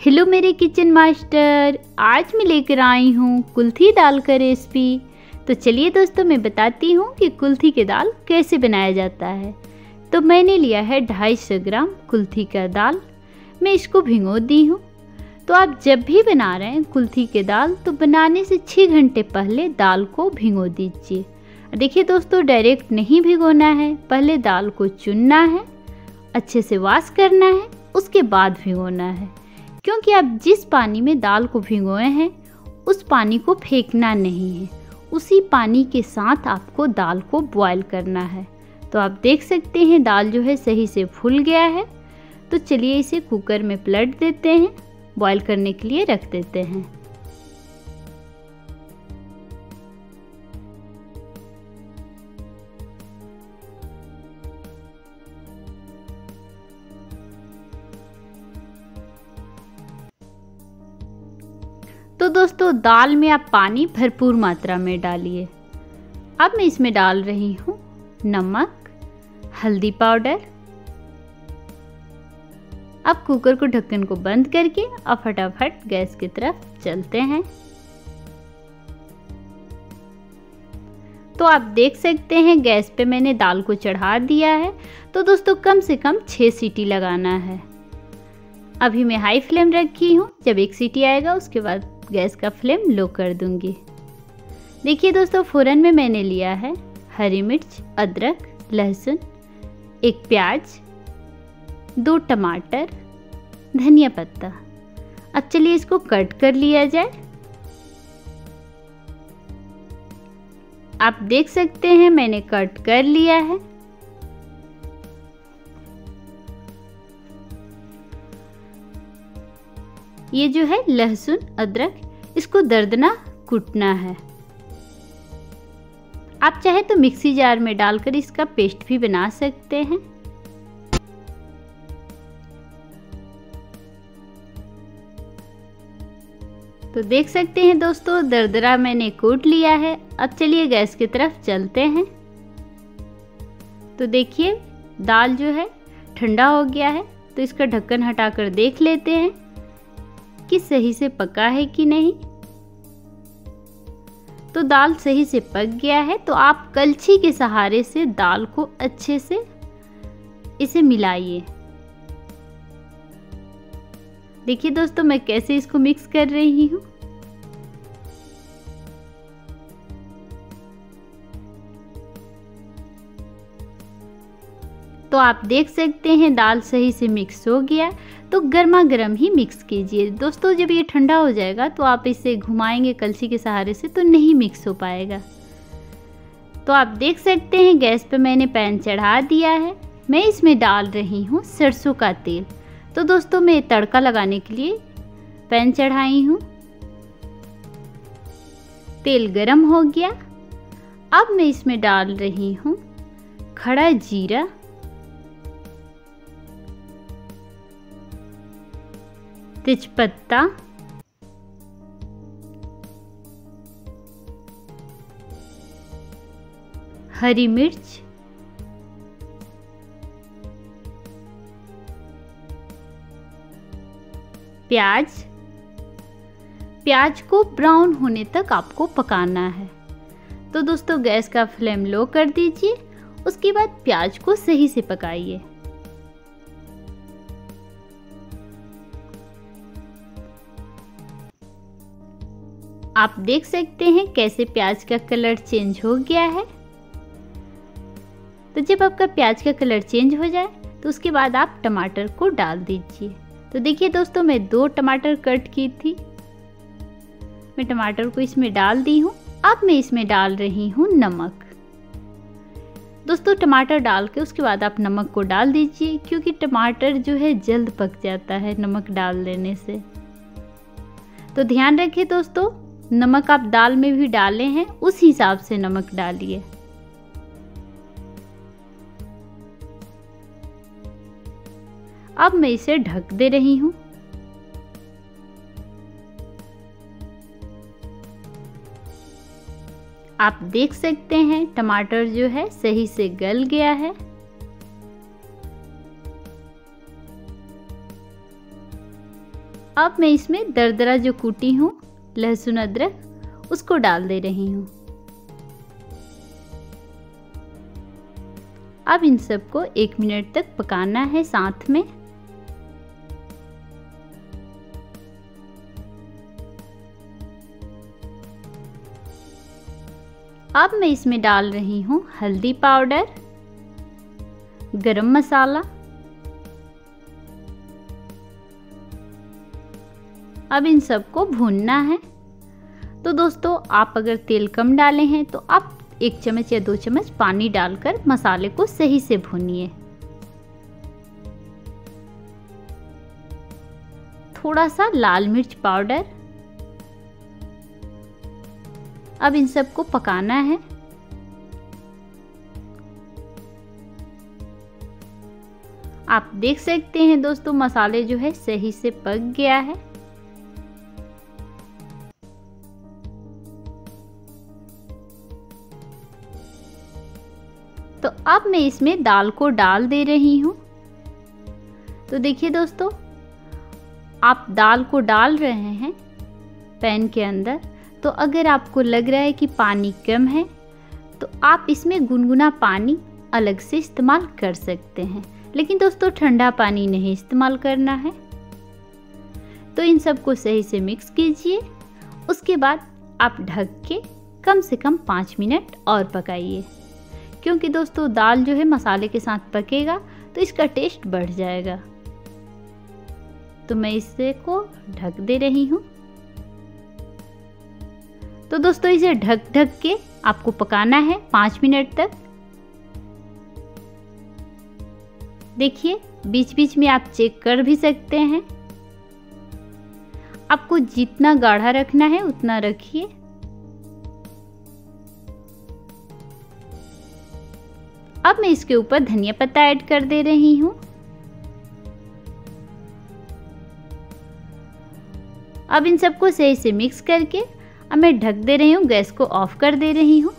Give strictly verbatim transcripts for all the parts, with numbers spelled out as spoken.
Hello मेरे kitchen master, आज मैं लेकर आई हूँ कुल्थी दाल का रेसिपी। तो चलिए दोस्तों, मैं बताती हूँ कि कुल्थी की दाल कैसे बनाया जाता है। तो मैंने लिया है ढाई सौ ग्राम कुल्थी का दाल। मैं इसको भिगो दी हूँ। तो आप जब भी बना रहे हैं कुल्थी की दाल तो बनाने से छः घंटे पहले दाल को भिगो दीजिए। देखिए दोस्तों, डायरेक्ट नहीं भिगोना है, पहले दाल को चुनना है, अच्छे से वॉश करना है, उसके बाद भिगोना है। क्योंकि आप जिस पानी में दाल को भिगोए हैं उस पानी को फेंकना नहीं है, उसी पानी के साथ आपको दाल को बॉयल करना है। तो आप देख सकते हैं दाल जो है सही से फूल गया है। तो चलिए इसे कुकर में पलट देते हैं, बॉयल करने के लिए रख देते हैं। तो दोस्तों, दाल में आप पानी भरपूर मात्रा में डालिए। अब मैं इसमें डाल रही हूँ नमक, हल्दी पाउडर। अब कुकर को ढक्कन को बंद करके अब फटाफट गैस की तरफ चलते हैं। तो आप देख सकते हैं गैस पे मैंने दाल को चढ़ा दिया है। तो दोस्तों, कम से कम छः सीटी लगाना है। अभी मैं हाई फ्लेम रखी हूँ, जब एक सीटी आएगा उसके बाद गैस का फ्लेम लो कर दूंगी। देखिए दोस्तों, फ़ौरन में मैंने लिया है हरी मिर्च, अदरक, लहसुन, एक प्याज, दो टमाटर, धनिया पत्ता। अब चलिए इसको कट कर लिया जाए। आप देख सकते हैं मैंने कट कर लिया है। ये जो है लहसुन, अदरक, इसको दरदरा कूटना है। आप चाहे तो मिक्सी जार में डालकर इसका पेस्ट भी बना सकते हैं। तो देख सकते हैं दोस्तों, दरदरा मैंने कूट लिया है। अब चलिए गैस की तरफ चलते हैं। तो देखिए दाल जो है ठंडा हो गया है। तो इसका ढक्कन हटाकर देख लेते हैं कि सही से पका है कि नहीं। तो दाल सही से पक गया है। तो आप कलछी के सहारे से दाल को अच्छे से इसे मिलाइए। देखिए दोस्तों, मैं कैसे इसको मिक्स कर रही हूँ। तो आप देख सकते हैं दाल सही से मिक्स हो गया। तो गर्मा गर्म ही मिक्स कीजिए दोस्तों। जब ये ठंडा हो जाएगा तो आप इसे घुमाएंगे कलछी के सहारे से तो नहीं मिक्स हो पाएगा। तो आप देख सकते हैं गैस पे मैंने पैन चढ़ा दिया है। मैं इसमें डाल रही हूँ सरसों का तेल। तो दोस्तों, मैं तड़का लगाने के लिए पैन चढ़ाई हूँ। तेल गरम हो गया। अब मैं इसमें डाल रही हूँ खड़ा जीरा, तेजपत्ता, हरी मिर्च, प्याज। प्याज को ब्राउन होने तक आपको पकाना है। तो दोस्तों, गैस का फ्लेम लो कर दीजिए। उसके बाद प्याज को सही से पकाइए। आप देख सकते हैं कैसे प्याज का कलर चेंज हो गया है। तो जब आपका प्याज का कलर चेंज हो जाए तो उसके बाद आप टमाटर को डाल दीजिए। तो देखिए दोस्तों, मैं दो टमाटर कट की थी, मैं टमाटर को इसमें डाल दी हूँ। अब मैं इसमें डाल रही हूँ नमक। दोस्तों, टमाटर डाल के उसके बाद आप नमक को डाल दीजिए, क्योंकि टमाटर जो है जल्द पक जाता है नमक डाल देने से। तो ध्यान रखिए दोस्तों, नमक आप दाल में भी डाले हैं उस हिसाब से नमक डालिए। अब मैं इसे ढक दे रही हूँ। आप देख सकते हैं टमाटर जो है सही से गल गया है। अब मैं इसमें दरदरा जो कूटी हूँ लहसुन अदरक उसको डाल दे रही हूँ। अब इन सबको एक मिनट तक पकाना है साथ में। अब मैं इसमें डाल रही हूँ हल्दी पाउडर, गरम मसाला। अब इन सबको भूनना है। तो दोस्तों आप अगर तेल कम डाले हैं तो आप एक चम्मच या दो चम्मच पानी डालकर मसाले को सही से भूनिए। थोड़ा सा लाल मिर्च पाउडर। अब इन सबको पकाना है। आप देख सकते हैं दोस्तों मसाले जो है सही से पक गया है। तो अब मैं इसमें दाल को डाल दे रही हूँ। तो देखिए दोस्तों आप दाल को डाल रहे हैं पैन के अंदर, तो अगर आपको लग रहा है कि पानी कम है तो आप इसमें गुनगुना पानी अलग से इस्तेमाल कर सकते हैं, लेकिन दोस्तों ठंडा पानी नहीं इस्तेमाल करना है। तो इन सबको सही से मिक्स कीजिए। उसके बाद आप ढक के कम से कम पाँच मिनट और पकाइए, क्योंकि दोस्तों दाल जो है मसाले के साथ पकेगा तो इसका टेस्ट बढ़ जाएगा। तो मैं इसे को ढक दे रही हूँ। तो दोस्तों इसे ढक ढक के आपको पकाना है पाँच मिनट तक। देखिए बीच बीच में आप चेक कर भी सकते हैं। आपको जितना गाढ़ा रखना है उतना रखिए। अब मैं इसके ऊपर धनिया पत्ता ऐड कर दे रही हूँ। अब इन सबको सही से मिक्स करके अब मैं ढक दे रही हूँ, गैस को ऑफ कर दे रही हूँ।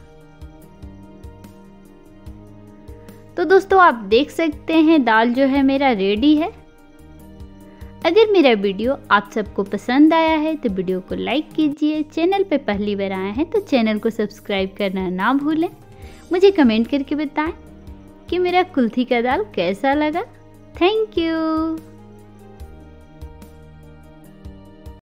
तो दोस्तों आप देख सकते हैं दाल जो है मेरा रेडी है। अगर मेरा वीडियो आप सबको पसंद आया है तो वीडियो को लाइक कीजिए। चैनल पे पहली बार आए हैं तो चैनल को सब्सक्राइब करना ना भूलें। मुझे कमेंट करके बताएं कि मेरा कुल्थी का दाल कैसा लगा। Thank you.